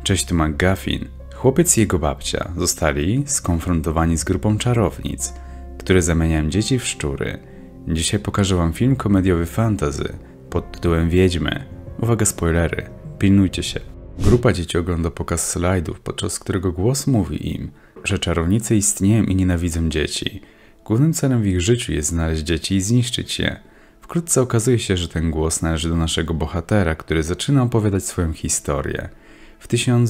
Cześć, tu McGuffin. Chłopiec i jego babcia zostali skonfrontowani z grupą czarownic, które zamieniają dzieci w szczury. Dzisiaj pokażę wam film komediowy fantasy pod tytułem Wiedźmy. Uwaga, spoilery, pilnujcie się. Grupa dzieci ogląda pokaz slajdów, podczas którego głos mówi im, że czarownice istnieją i nienawidzą dzieci. Głównym celem w ich życiu jest znaleźć dzieci i zniszczyć je. Wkrótce okazuje się, że ten głos należy do naszego bohatera, który zaczyna opowiadać swoją historię. W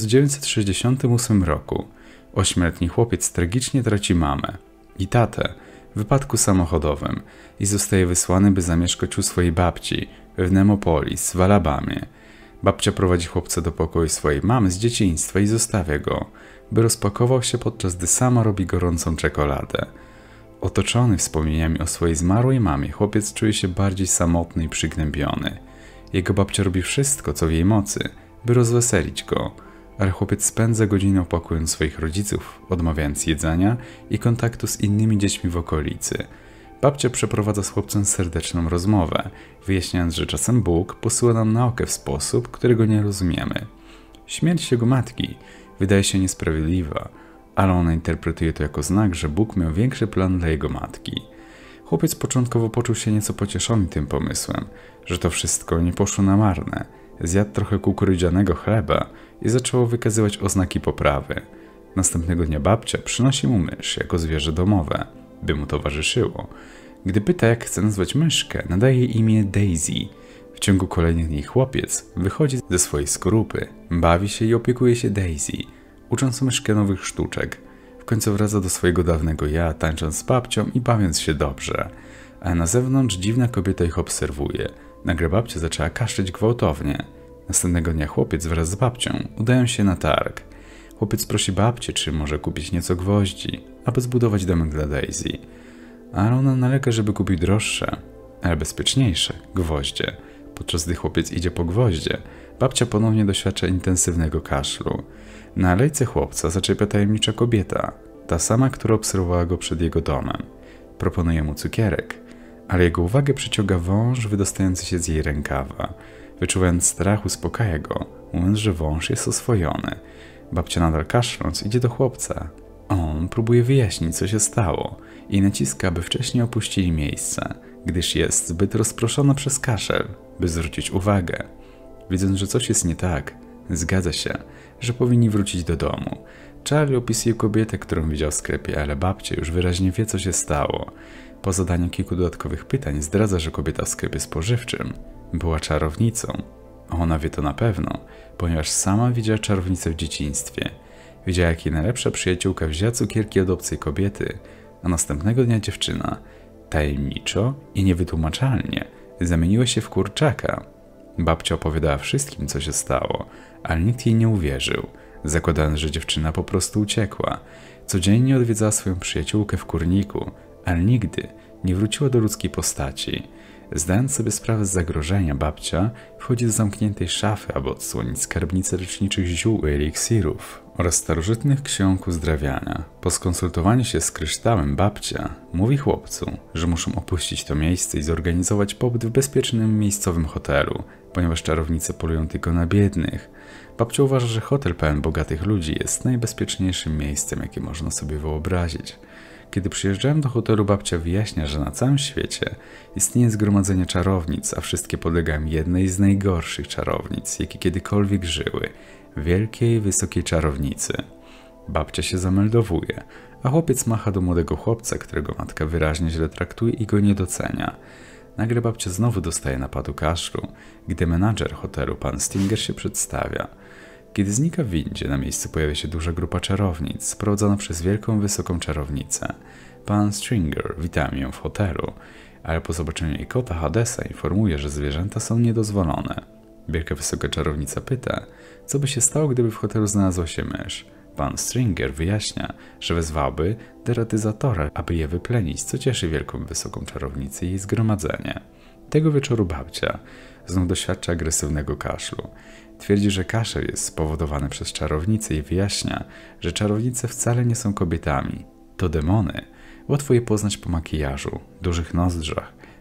1968 roku 8-letni chłopiec tragicznie traci mamę i tatę w wypadku samochodowym i zostaje wysłany, by zamieszkać u swojej babci w Nemopolis w Alabamie. Babcia prowadzi chłopca do pokoju swojej mamy z dzieciństwa i zostawia go, by rozpakował się, podczas gdy sama robi gorącą czekoladę. Otoczony wspomnieniami o swojej zmarłej mamie, chłopiec czuje się bardziej samotny i przygnębiony. Jego babcia robi wszystko, co w jej mocy, by rozweselić go, ale chłopiec spędza godzinę opakując swoich rodziców, odmawiając jedzenia i kontaktu z innymi dziećmi w okolicy. Babcia przeprowadza z chłopcem serdeczną rozmowę, wyjaśniając, że czasem Bóg posyła nam naukę w sposób, którego nie rozumiemy. Śmierć jego matki wydaje się niesprawiedliwa, ale ona interpretuje to jako znak, że Bóg miał większy plan dla jego matki. Chłopiec początkowo poczuł się nieco pocieszony tym pomysłem, że to wszystko nie poszło na marne. Zjadł trochę kukurydzianego chleba i zaczęło wykazywać oznaki poprawy. Następnego dnia babcia przynosi mu mysz jako zwierzę domowe, by mu towarzyszyło. Gdy pyta, jak chce nazwać myszkę, nadaje jej imię Daisy. W ciągu kolejnych dni chłopiec wychodzi ze swojej skorupy, bawi się i opiekuje się Daisy, ucząc myszkę nowych sztuczek. W końcu wraca do swojego dawnego ja, tańcząc z babcią i bawiąc się dobrze. A na zewnątrz dziwna kobieta ich obserwuje. Nagle babcia zaczęła kaszleć gwałtownie. Następnego dnia chłopiec wraz z babcią udają się na targ. Chłopiec prosi babcię, czy może kupić nieco gwoździ, aby zbudować domek dla Daisy. Ale ona nalega, żeby kupił droższe, ale bezpieczniejsze gwoździe. Podczas gdy chłopiec idzie po gwoździe, babcia ponownie doświadcza intensywnego kaszlu. Na alejce chłopca zaczepia tajemnicza kobieta, ta sama, która obserwowała go przed jego domem. Proponuje mu cukierek, ale jego uwagę przyciąga wąż wydostający się z jej rękawa. Wyczuwając strach, uspokaja go, mówiąc, że wąż jest oswojony. Babcia nadal kaszląc idzie do chłopca. On próbuje wyjaśnić, co się stało i naciska, aby wcześniej opuścili miejsce, gdyż jest zbyt rozproszona przez kaszel, by zwrócić uwagę. Widząc, że coś jest nie tak, zgadza się, że powinni wrócić do domu. Charlie opisuje kobietę, którą widział w sklepie, ale babcia już wyraźnie wie, co się stało. Po zadaniu kilku dodatkowych pytań zdradza, że kobieta w sklepie spożywczym była czarownicą. Ona wie to na pewno, ponieważ sama widziała czarownicę w dzieciństwie. Widziała, jak jej najlepsza przyjaciółka wzięła cukierki od obcej kobiety, a następnego dnia dziewczyna tajemniczo i niewytłumaczalnie zamieniła się w kurczaka. Babcia opowiadała wszystkim, co się stało, ale nikt jej nie uwierzył, zakładając, że dziewczyna po prostu uciekła. Codziennie odwiedzała swoją przyjaciółkę w kurniku, ale nigdy nie wróciła do ludzkiej postaci. Zdając sobie sprawę z zagrożenia, babcia wchodzi do zamkniętej szafy, aby odsłonić skarbnicę leczniczych ziół i eliksirów oraz starożytnych ksiąg uzdrawiania. Po skonsultowaniu się z kryształem babcia mówi chłopcu, że muszą opuścić to miejsce i zorganizować pobyt w bezpiecznym miejscowym hotelu, ponieważ czarownice polują tylko na biednych. Babcia uważa, że hotel pełen bogatych ludzi jest najbezpieczniejszym miejscem, jakie można sobie wyobrazić. Kiedy przyjeżdżałem do hotelu, babcia wyjaśnia, że na całym świecie istnieje zgromadzenie czarownic, a wszystkie podlegają jednej z najgorszych czarownic, jakie kiedykolwiek żyły – wielkiej, wysokiej czarownicy. Babcia się zameldowuje, a chłopiec macha do młodego chłopca, którego matka wyraźnie źle traktuje i go nie docenia. Nagle babcia znowu dostaje napadu kaszlu, gdy menadżer hotelu, pan Stinger, się przedstawia. Kiedy znika w windzie, na miejscu pojawia się duża grupa czarownic, sprowadzona przez wielką, wysoką czarownicę. Pan Stringer wita ją w hotelu, ale po zobaczeniu jej kota Hadesa informuje, że zwierzęta są niedozwolone. Wielka, wysoka czarownica pyta, co by się stało, gdyby w hotelu znalazła się mysz. Pan Stringer wyjaśnia, że wezwałby deratyzatora, aby je wyplenić, co cieszy wielką, wysoką czarownicę i jej zgromadzenie. Tego wieczoru babcia znów doświadcza agresywnego kaszlu. Twierdzi, że kaszel jest spowodowany przez czarownicę i wyjaśnia, że czarownice wcale nie są kobietami. To demony. Łatwo je poznać po makijażu, dużych nozdrzach,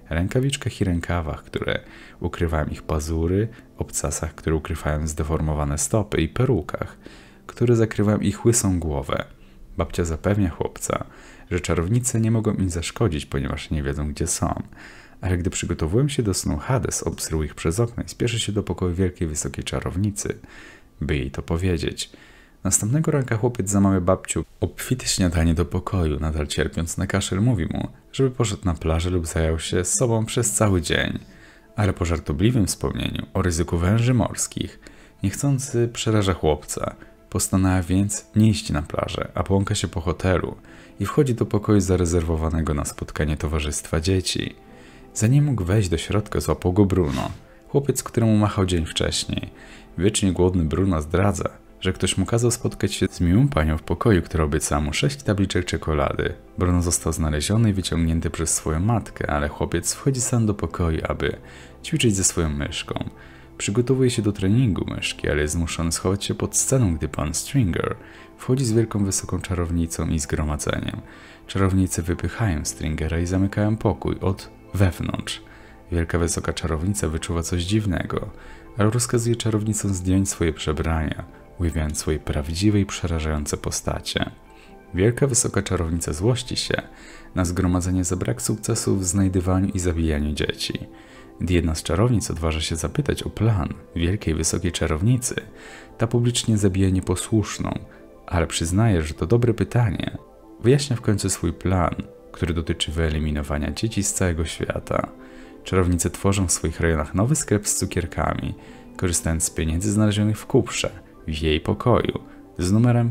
rękawiczkach i rękawach, które ukrywają ich pazury, obcasach, które ukrywają zdeformowane stopy i perukach, które zakrywają ich łysą głowę. Babcia zapewnia chłopca, że czarownice nie mogą im zaszkodzić, ponieważ nie wiedzą, gdzie są. Ale gdy przygotowują się do snu, Hades obserwuje ich przez okno i spieszy się do pokoju wielkiej, wysokiej czarownicy, by jej to powiedzieć. Następnego ranka chłopiec zamawia babciu obfite śniadanie do pokoju, nadal cierpiąc na kaszel mówi mu, żeby poszedł na plażę lub zajął się sobą przez cały dzień. Ale po żartobliwym wspomnieniu o ryzyku węży morskich, niechcący przeraża chłopca. Postanawia więc nie iść na plażę, a błąka się po hotelu i wchodzi do pokoju zarezerwowanego na spotkanie towarzystwa dzieci. Zanim mógł wejść do środka, złapał go Bruno, chłopiec, któremu machał dzień wcześniej. Wiecznie głodny Bruno zdradza, że ktoś mu kazał spotkać się z miłą panią w pokoju, która obiecała mu 6 tabliczek czekolady. Bruno został znaleziony i wyciągnięty przez swoją matkę, ale chłopiec wchodzi sam do pokoju, aby ćwiczyć ze swoją myszką. Przygotowuje się do treningu myszki, ale jest zmuszony schować się pod sceną, gdy pan Stringer wchodzi z wielką, wysoką czarownicą i zgromadzeniem. Czarownice wypychają Stringera i zamykają pokój od wewnątrz. Wielka, wysoka czarownica wyczuwa coś dziwnego, ale rozkazuje czarownicom zdjąć swoje przebrania, ujawniając swoje prawdziwe i przerażające postacie. Wielka, wysoka czarownica złości się na zgromadzenie za brak sukcesu w znajdywaniu i zabijaniu dzieci. Gdy jedna z czarownic odważa się zapytać o plan wielkiej, wysokiej czarownicy, ta publicznie zabija nieposłuszną, ale przyznaje, że to dobre pytanie. Wyjaśnia w końcu swój plan, który dotyczy wyeliminowania dzieci z całego świata. Czarownice tworzą w swoich rejonach nowy sklep z cukierkami, korzystając z pieniędzy znalezionych w kuprze w jej pokoju z numerem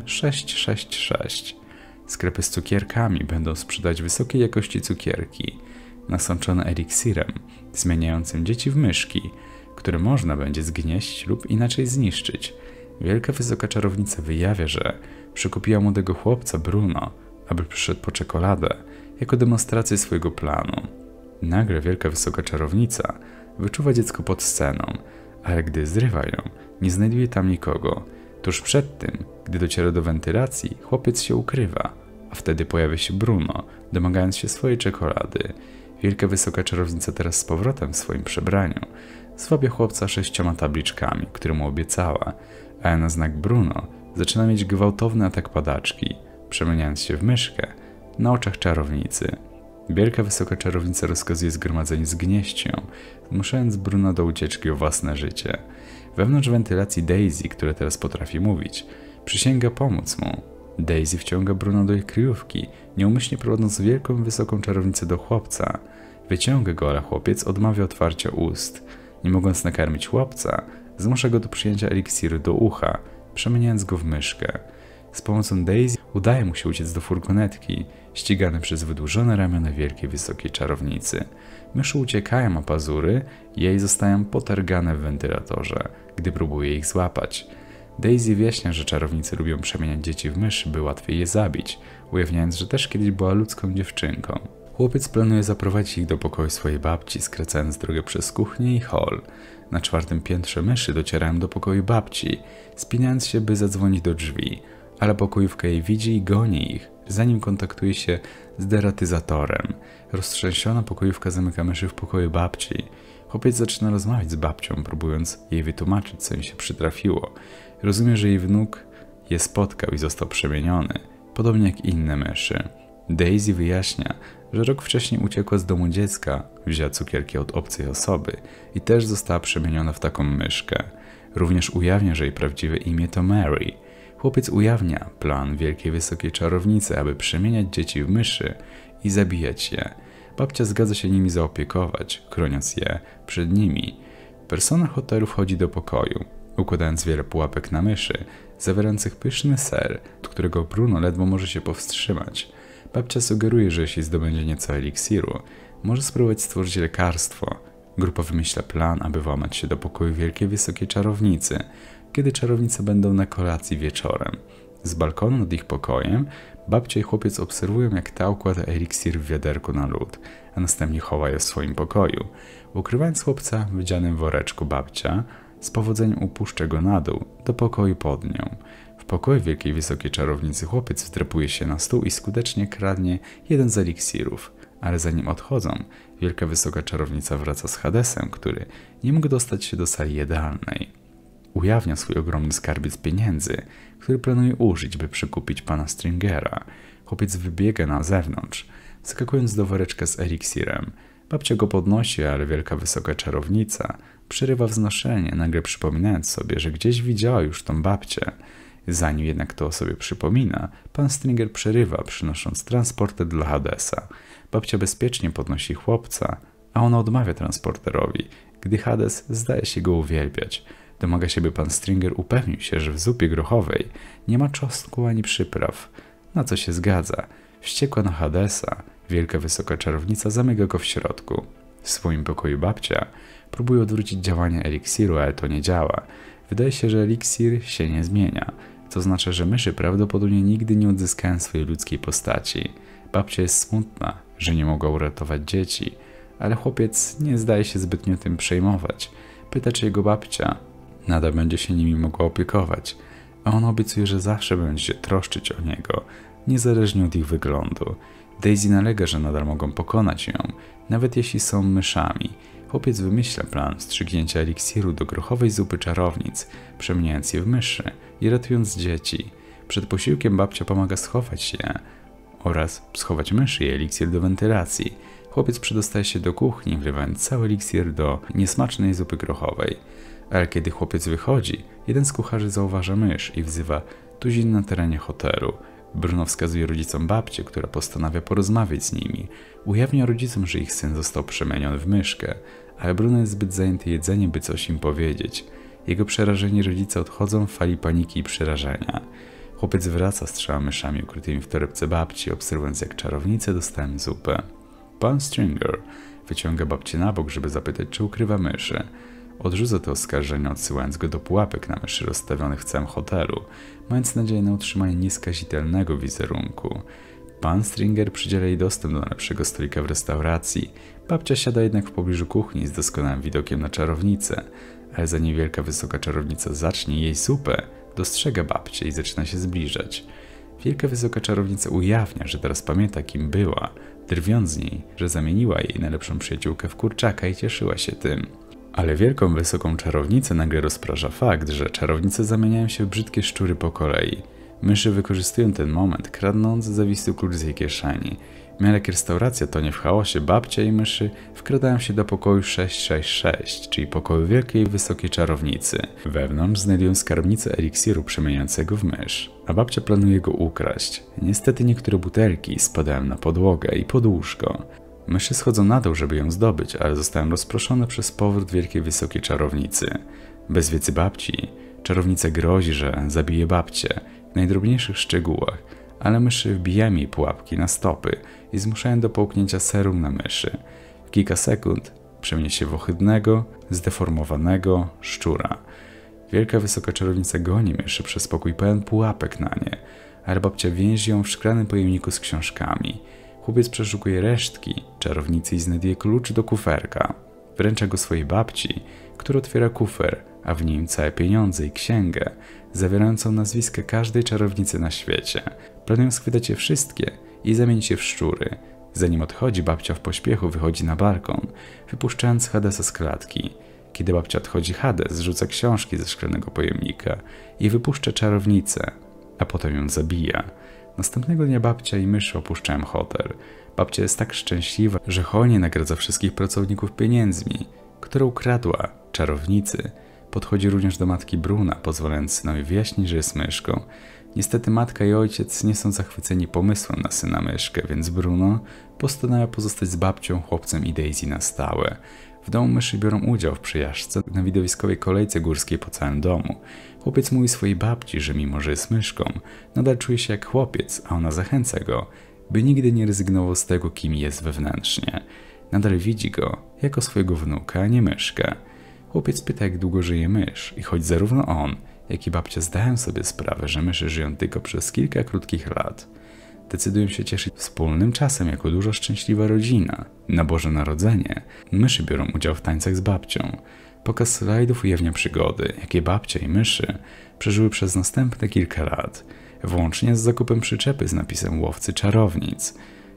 666. Sklepy z cukierkami będą sprzedać wysokiej jakości cukierki, nasączone eliksirem, zmieniającym dzieci w myszki, które można będzie zgnieść lub inaczej zniszczyć. Wielka, wysoka czarownica wyjawia, że przekupiła młodego chłopca Bruno, aby przyszedł po czekoladę, jako demonstrację swojego planu. Nagle wielka, wysoka czarownica wyczuwa dziecko pod sceną, ale gdy zrywa ją, nie znajduje tam nikogo. Tuż przed tym, gdy dociera do wentylacji, chłopiec się ukrywa, a wtedy pojawia się Bruno, domagając się swojej czekolady. Wielka, wysoka czarownica teraz z powrotem w swoim przebraniu zwabia chłopca 6 tabliczkami, które mu obiecała, a na znak Bruno zaczyna mieć gwałtowny atak padaczki, przemieniając się w myszkę na oczach czarownicy. Wielka, wysoka czarownica rozkazuje zgromadzeniu zgnieść ją, zmuszając Bruno do ucieczki o własne życie. Wewnątrz wentylacji Daisy, która teraz potrafi mówić, przysięga pomóc mu. Daisy wciąga Bruno do jej kryjówki, nieumyślnie prowadząc wielką, wysoką czarownicę do chłopca. Wyciąga go, ale chłopiec odmawia otwarcia ust. Nie mogąc nakarmić chłopca, zmusza go do przyjęcia eliksiru do ucha, przemieniając go w myszkę. Z pomocą Daisy udaje mu się uciec do furgonetki, ścigany przez wydłużone ramiona wielkiej, wysokiej czarownicy. Myszy uciekają, a pazury jej zostają potargane w wentylatorze, gdy próbuje ich złapać. Daisy wyjaśnia, że czarownice lubią przemieniać dzieci w myszy, by łatwiej je zabić, ujawniając, że też kiedyś była ludzką dziewczynką. Chłopiec planuje zaprowadzić ich do pokoju swojej babci, skracając drogę przez kuchnię i hol. Na 4. piętrze myszy docierają do pokoju babci, spinając się, by zadzwonić do drzwi, ale pokojówka jej widzi i goni ich, zanim kontaktuje się z deratyzatorem. Roztrzęsiona pokojówka zamyka myszy w pokoju babci. Chłopiec zaczyna rozmawiać z babcią, próbując jej wytłumaczyć, co im się przytrafiło. Rozumie, że jej wnuk je spotkał i został przemieniony, podobnie jak inne myszy. Daisy wyjaśnia, że rok wcześniej uciekła z domu dziecka, wzięła cukierki od obcej osoby i też została przemieniona w taką myszkę. Również ujawnia, że jej prawdziwe imię to Mary. Chłopiec ujawnia plan wielkiej, wysokiej czarownicy, aby przemieniać dzieci w myszy i zabijać je. Babcia zgadza się nimi zaopiekować, chroniąc je przed nimi. Personel hotelu wchodzi do pokoju, układając wiele pułapek na myszy, zawierających pyszny ser, od którego Bruno ledwo może się powstrzymać. Babcia sugeruje, że jeśli zdobędzie nieco eliksiru, może spróbować stworzyć lekarstwo. Grupa wymyśla plan, aby włamać się do pokoju wielkiej, wysokiej czarownicy, kiedy czarownice będą na kolacji wieczorem. Z balkonu nad ich pokojem babcia i chłopiec obserwują, jak ta układa eliksir w wiaderku na lód, a następnie chowa je w swoim pokoju. Ukrywając chłopca w widzianym woreczku, babcia z powodzeniem upuszcza go na dół, do pokoju pod nią. W pokoju wielkiej, wysokiej czarownicy chłopiec wdrapuje się na stół i skutecznie kradnie jeden z eliksirów, ale zanim odchodzą, wielka wysoka czarownica wraca z Hadesem, który nie mógł dostać się do sali jadalnej. Ujawnia swój ogromny skarbiec pieniędzy, który planuje użyć, by przekupić pana Stringera. Chłopiec wybiega na zewnątrz, skakując do woreczka z eliksirem. Babcia go podnosi, ale wielka wysoka czarownica przerywa wznoszenie, nagle przypominając sobie, że gdzieś widziała już tą babcię. Zanim jednak to sobie przypomina, pan Stringer przerywa, przynosząc transporter dla Hadesa. Babcia bezpiecznie podnosi chłopca, a ona odmawia transporterowi, gdy Hades zdaje się go uwielbiać. Domaga się, by pan Stringer upewnił się, że w zupie grochowej nie ma czosnku ani przypraw. Na co się zgadza. Wściekła na Hadesa, wielka wysoka czarownica zamyka go w środku. W swoim pokoju babcia próbuje odwrócić działanie eliksiru, ale to nie działa. Wydaje się, że eliksir się nie zmienia. To znaczy, że myszy prawdopodobnie nigdy nie odzyskają swojej ludzkiej postaci. Babcia jest smutna, że nie mogła uratować dzieci, ale chłopiec nie zdaje się zbytnio tym przejmować. Pyta, czy jego babcia nadal będzie się nimi mogła opiekować, a on obiecuje, że zawsze będzie się troszczyć o niego, niezależnie od ich wyglądu. Daisy nalega, że nadal mogą pokonać ją, nawet jeśli są myszami. Chłopiec wymyśla plan wstrzygnięcia eliksiru do grochowej zupy czarownic, przemieniając je w myszy i ratując dzieci. Przed posiłkiem babcia pomaga schować je oraz schować myszy i eliksir do wentylacji. Chłopiec przedostaje się do kuchni, wlewając cały eliksir do niesmacznej zupy grochowej. Ale kiedy chłopiec wychodzi, jeden z kucharzy zauważa mysz i wzywa tuzin na terenie hotelu. Bruno wskazuje rodzicom babcię, która postanawia porozmawiać z nimi. Ujawnia rodzicom, że ich syn został przemieniony w myszkę, ale Bruno jest zbyt zajęty jedzeniem, by coś im powiedzieć. Jego przerażeni rodzice odchodzą w fali paniki i przerażenia. Chłopiec wraca z 3 myszami ukrytymi w torebce babci, obserwując, jak czarownice dostają zupę. Pan Stringer wyciąga babcię na bok, żeby zapytać, czy ukrywa myszy. Odrzuca to oskarżenie, odsyłając go do pułapek na myszy rozstawionych w całym hotelu, mając nadzieję na utrzymanie nieskazitelnego wizerunku. Pan Stringer przydziela jej dostęp do najlepszego stolika w restauracji. Babcia siada jednak w pobliżu kuchni z doskonałym widokiem na czarownicę, ale zanim wielka wysoka czarownica zacznie jej zupę, dostrzega babcię i zaczyna się zbliżać. Wielka wysoka czarownica ujawnia, że teraz pamięta, kim była, drwiąc z niej, że zamieniła jej najlepszą przyjaciółkę w kurczaka i cieszyła się tym. Ale wielką wysoką czarownicę nagle rozprasza fakt, że czarownice zamieniają się w brzydkie szczury po kolei. Myszy wykorzystują ten moment, kradnąc zawisły klucz z jej kieszeni. Jak restauracja tonie w chaosie, babcia i myszy wkradają się do pokoju 666, czyli pokoju wielkiej wysokiej czarownicy. Wewnątrz znajdują skarbnicę eliksiru przemieniającego w mysz, a babcia planuje go ukraść. Niestety niektóre butelki spadają na podłogę i pod łóżko. Myszy schodzą na dół, żeby ją zdobyć, ale zostają rozproszone przez powrót wielkiej wysokiej czarownicy. Bez wiedzy babci, czarownica grozi, że zabije babcię w najdrobniejszych szczegółach, ale myszy wbijają jej pułapki na stopy i zmuszają do połknięcia serum na myszy. W kilka sekund przemieni się w ohydnego, zdeformowanego szczura. Wielka wysoka czarownica goni myszy przez pokój pełen pułapek na nie, ale babcia więzi ją w szklanym pojemniku z książkami. Chłopiec przeszukuje resztki czarownicy i znajduje klucz do kuferka. Wręcza go swojej babci, która otwiera kufer, a w nim całe pieniądze i księgę, zawierającą nazwiska każdej czarownicy na świecie. Planują schwytać je wszystkie i zamienić je w szczury. Zanim odchodzi, babcia w pośpiechu wychodzi na balkon, wypuszczając Hadesa z klatki. Kiedy babcia odchodzi, Hades rzuca książki ze szklanego pojemnika i wypuszcza czarownicę, a potem ją zabija. Następnego dnia babcia i myszy opuszczają hotel. Babcia jest tak szczęśliwa, że hojnie nagradza wszystkich pracowników pieniędzmi, które ukradła czarownicy. Podchodzi również do matki Bruna, pozwalając synowi wyjaśnić, że jest myszką. Niestety matka i ojciec nie są zachwyceni pomysłem na syna myszkę, więc Bruno postanawia pozostać z babcią, chłopcem i Daisy na stałe. W domu myszy biorą udział w przejażdżce na widowiskowej kolejce górskiej po całym domu. Chłopiec mówi swojej babci, że mimo że jest myszką, nadal czuje się jak chłopiec, a ona zachęca go, by nigdy nie rezygnował z tego, kim jest wewnętrznie. Nadal widzi go jako swojego wnuka, a nie myszkę. Chłopiec pyta, jak długo żyje mysz i choć zarówno on, jak i babcia zdają sobie sprawę, że myszy żyją tylko przez kilka krótkich lat, decydują się cieszyć wspólnym czasem jako dużo szczęśliwa rodzina. Na Boże Narodzenie myszy biorą udział w tańcach z babcią. Pokaz slajdów ujawnia przygody, jakie babcia i myszy przeżyły przez następne kilka lat, włącznie z zakupem przyczepy z napisem Łowcy Czarownic.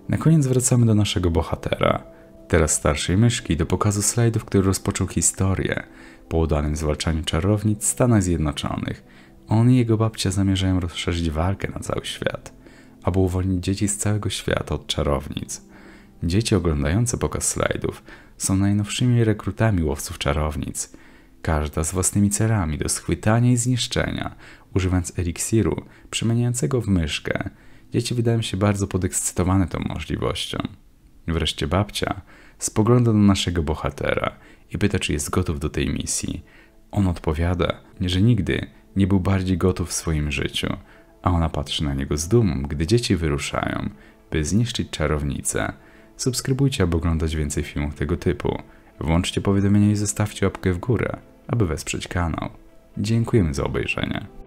Na koniec wracamy do naszego bohatera, teraz starszej myszki, do pokazu slajdów, który rozpoczął historię po udanym zwalczaniu czarownic w Stanach Zjednoczonych. On i jego babcia zamierzają rozszerzyć walkę na cały świat, aby uwolnić dzieci z całego świata od czarownic. Dzieci oglądające pokaz slajdów są najnowszymi rekrutami łowców czarownic, każda z własnymi celami do schwytania i zniszczenia, używając eliksiru przemieniającego w myszkę. Dzieci wydają się bardzo podekscytowane tą możliwością. Wreszcie babcia spogląda do naszego bohatera i pyta, czy jest gotów do tej misji. On odpowiada, że nigdy nie był bardziej gotów w swoim życiu, a ona patrzy na niego z dumą, gdy dzieci wyruszają, by zniszczyć czarownicę. Subskrybujcie, aby oglądać więcej filmów tego typu. Włączcie powiadomienia i zostawcie łapkę w górę, aby wesprzeć kanał. Dziękujemy za obejrzenie.